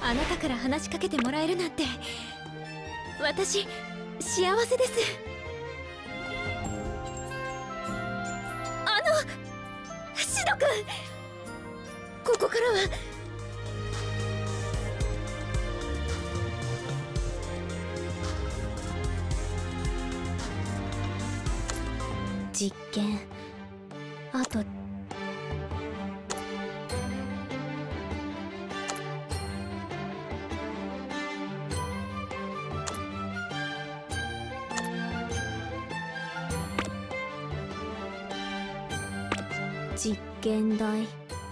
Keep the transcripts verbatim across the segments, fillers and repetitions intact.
あなたから話しかけてもらえるなんて私幸せです。あのシド君、ここからは実験、あと実験台。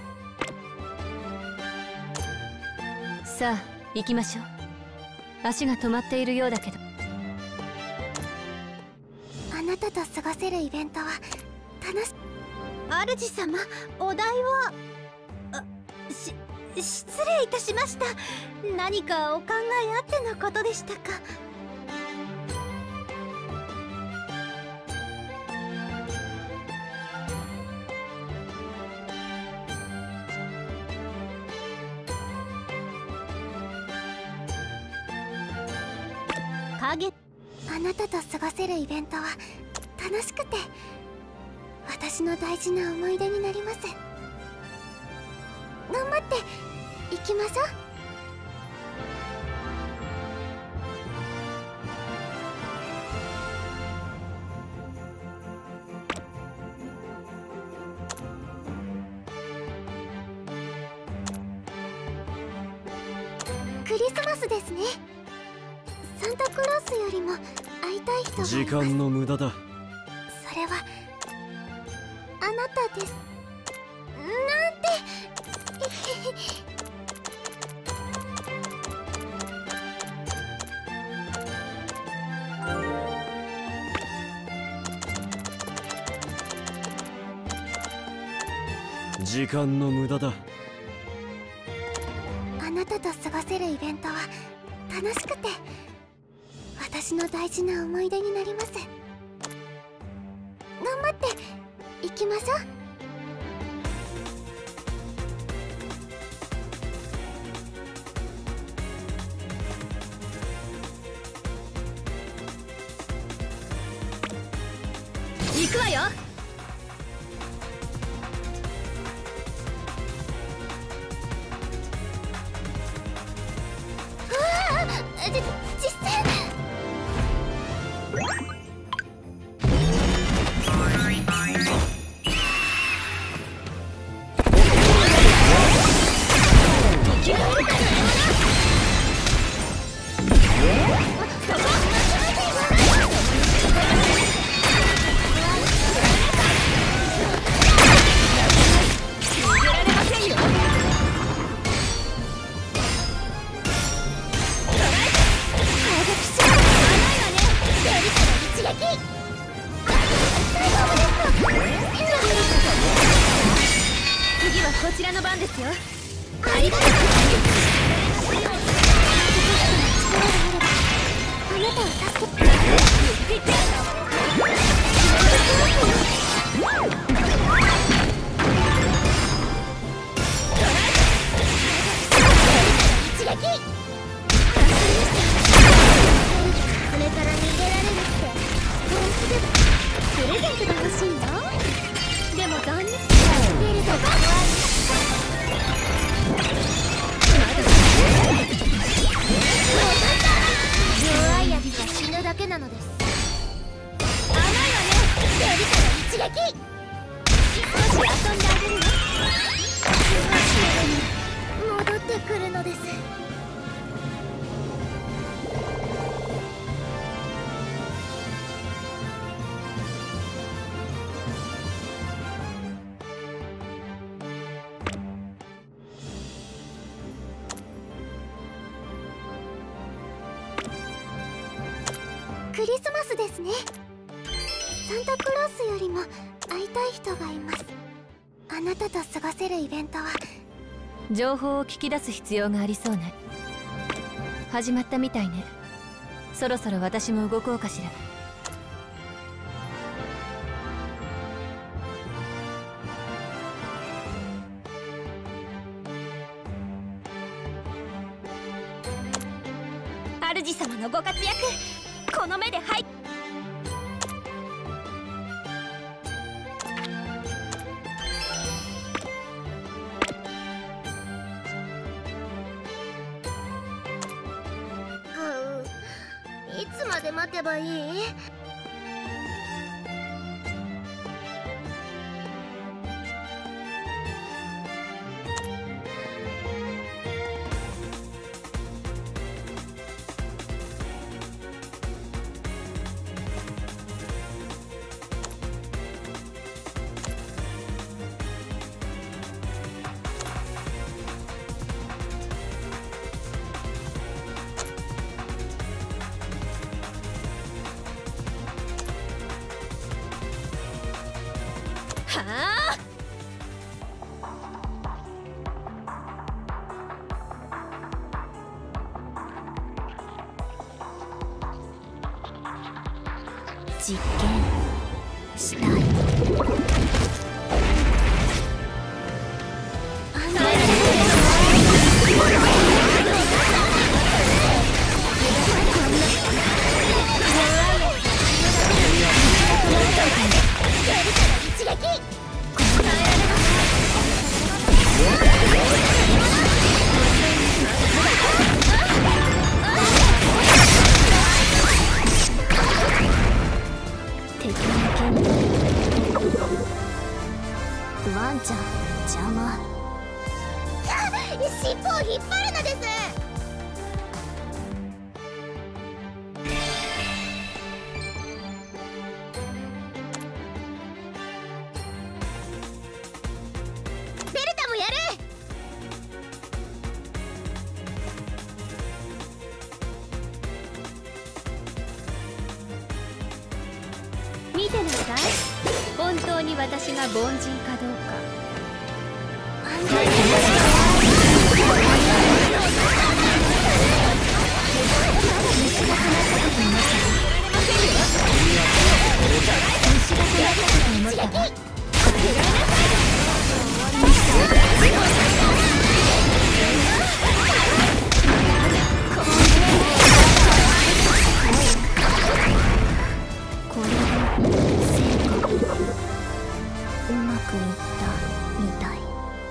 さあ行きましょう。足が止まっているようだけど。 あなたと過ごせるイベントは楽し…主様、お題は…あ、し、失礼いたしました。何かお考えあってのことでしたか？影…あなたと過ごせるイベントは楽しくて私の大事な思い出になります。頑張っていきましょう。クリスマスですね。サンタクロースよりも会いたい人がいます。 時間の無駄だ。 それはあなたです。なんて時間の無駄だ。 あなたと過ごせるイベントは楽しくて私の大事な思い出になります。頑張っていきましょう。 行くわよ。 じ実践次はこちらの番ですよ。ありがとう。あなたを助けて。一撃。それから逃げられなくて本気でプレゼントが欲しいの？でも残念。出るぞ。弱いやつは死ぬだけなのです。甘いわね。蹴りから一撃。少し遊んであげるの。戻ってくるのです。クリスマスですね。サンタクロースよりも会いたい人がいます。あなたと過ごせるイベントは… 情報を聞き出す必要がありそうね。始まったみたいね。そろそろ私も動こうかしら。 主様のご活躍この目で拝。 いつまで待てばいい？ はあ。 実験したい。ワンちゃん邪魔。尻尾を引っ張るのです。ベルタもやる。 見てなさい。本当に私が凡人かどうか。 うまくいったみたい。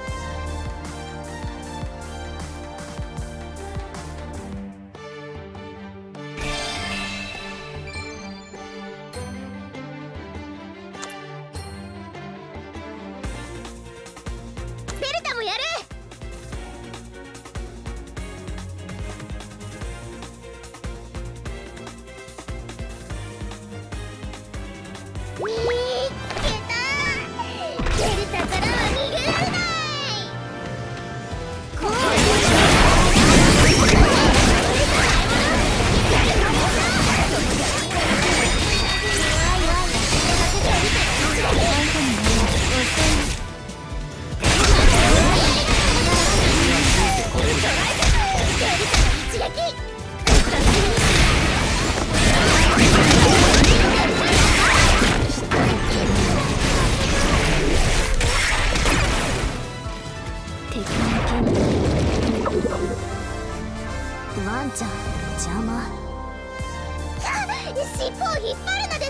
ベルタもやる。見つけた。ベルタからは逃げられない。こうワンちゃん邪魔。尻尾を引っ張るのです。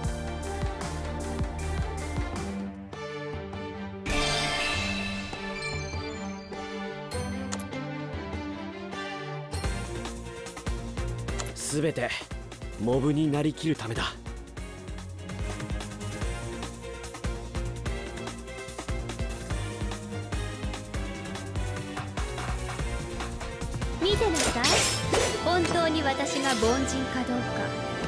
すべてモブになりきるためだ。 見てなさい。本当に私が凡人かどうか。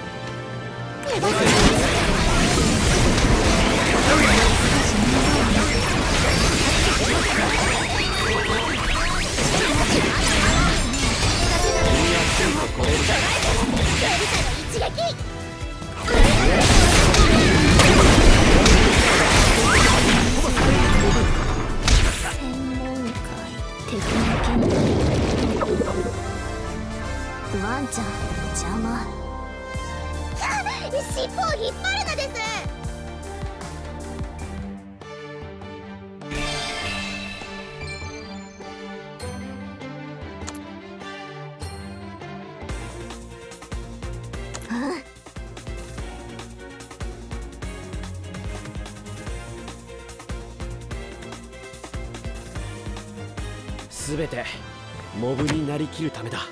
ワンちゃん邪魔。尻尾を引っ張るのです。 全てモブになりきるためだ。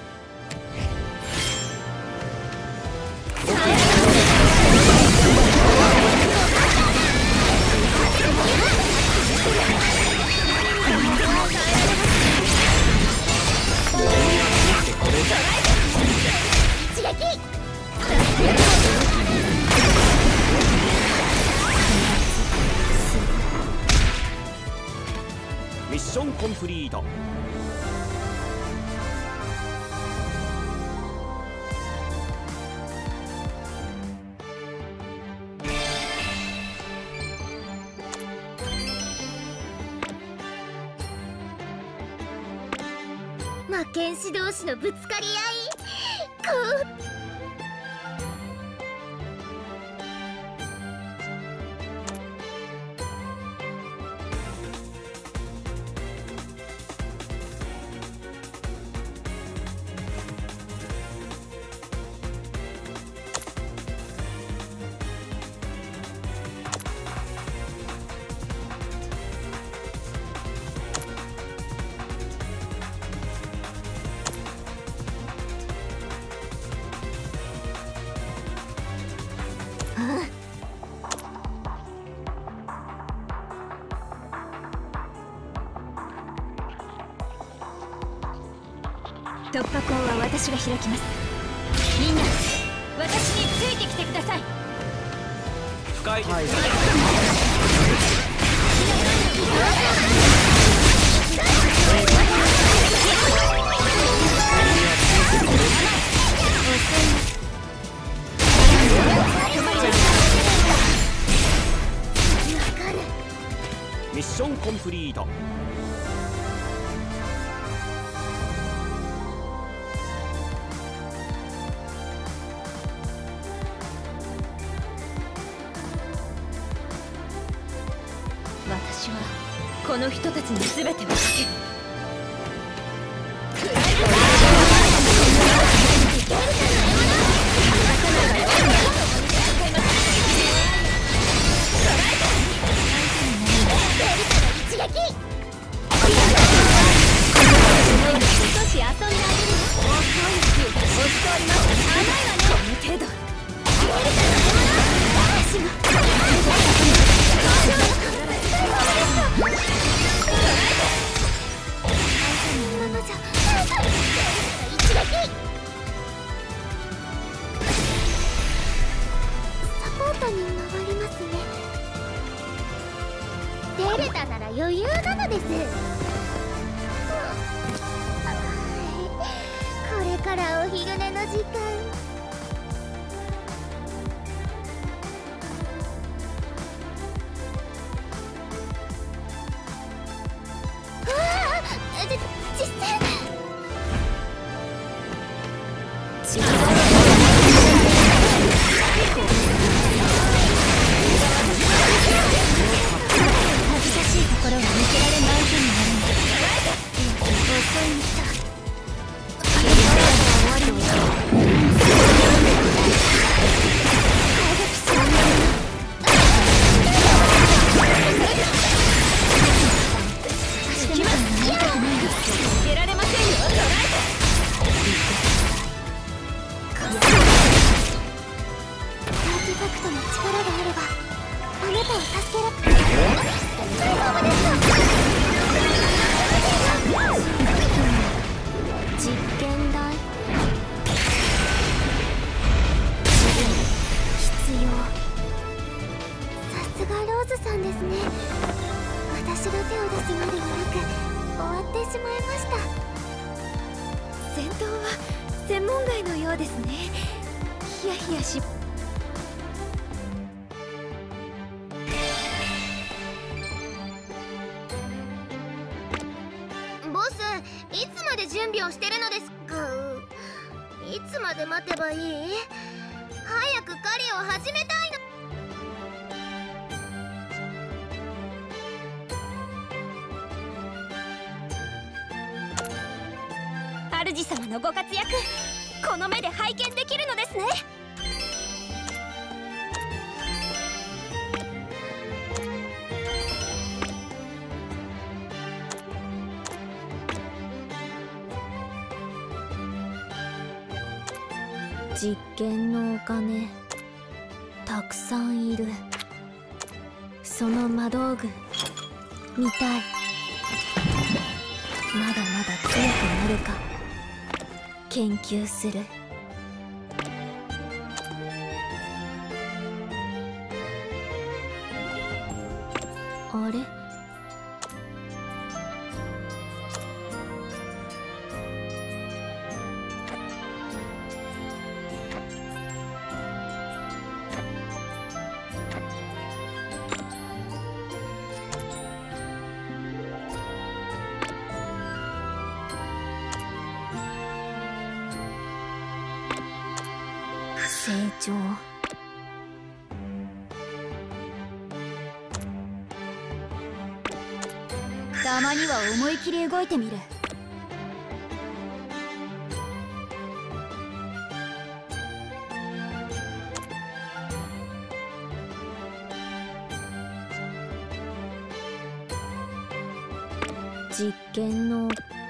ミッションコンプリート。 魔剣士同士のぶつかり合い、こう突破口は私が開きます。みんな私についてきてください。 深いです、はい、ミッションコンプリート。 私はこの人たちに全てをかける。少し遊んであげるよ。押しております。甘いわね。この程度。私がサポートに回りますね。出れたなら余裕なのです。これからお昼寝の時間。実践恥ずかしいところは見せられない手になるんだ。遅いんだ。終わりに出られませんよ。捉えてアーティファクトの力があればあなたを助けられる。実験台必要。さすがローズさんですね。私が手を出すまでもなく終わってしまいました。戦闘は専門外のようですね。ヒヤヒヤしボス、いつまで準備をしてるのですか？いつまで待てばいい？早く狩りを始めたいの。主様のご活躍、この目で拝見できるのですね。 実験のお金たくさんいる。その魔道具見たい。まだまだ強くなるか研究する。あれ、成長。たまには思い切り動いてみる。実験の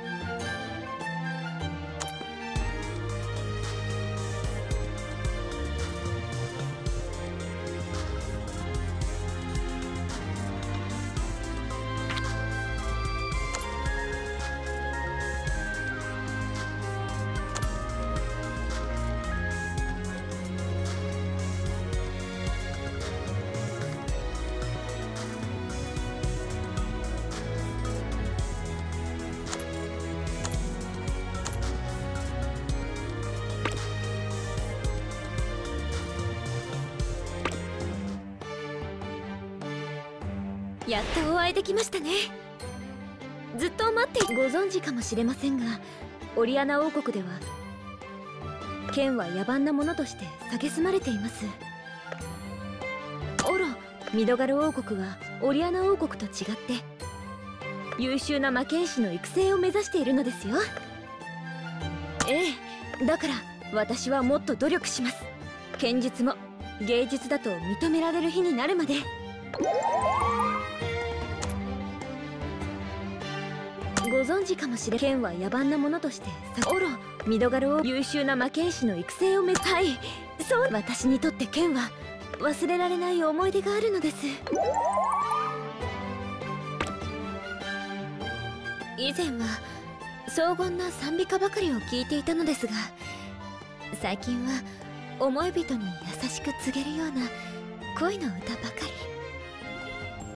やっとお会いできましたね。ずっと待ってご存知かもしれませんが、オリアナ王国では剣は野蛮なものとして蔑まれています。オロ、ミドガル王国はオリアナ王国と違って優秀な魔剣士の育成を目指しているのですよ。ええ、だから私はもっと努力します。剣術も芸術だと認められる日になるまで。ご存知かもしれん。剣は野蛮なものとしてオロ、ミドガルを優秀な魔剣士の育成を目指はい、そう。私にとって剣は忘れられない思い出があるのです。以前は荘厳な賛美歌ばかりを聞いていたのですが、最近は思い人に優しく告げるような恋の歌ばかり。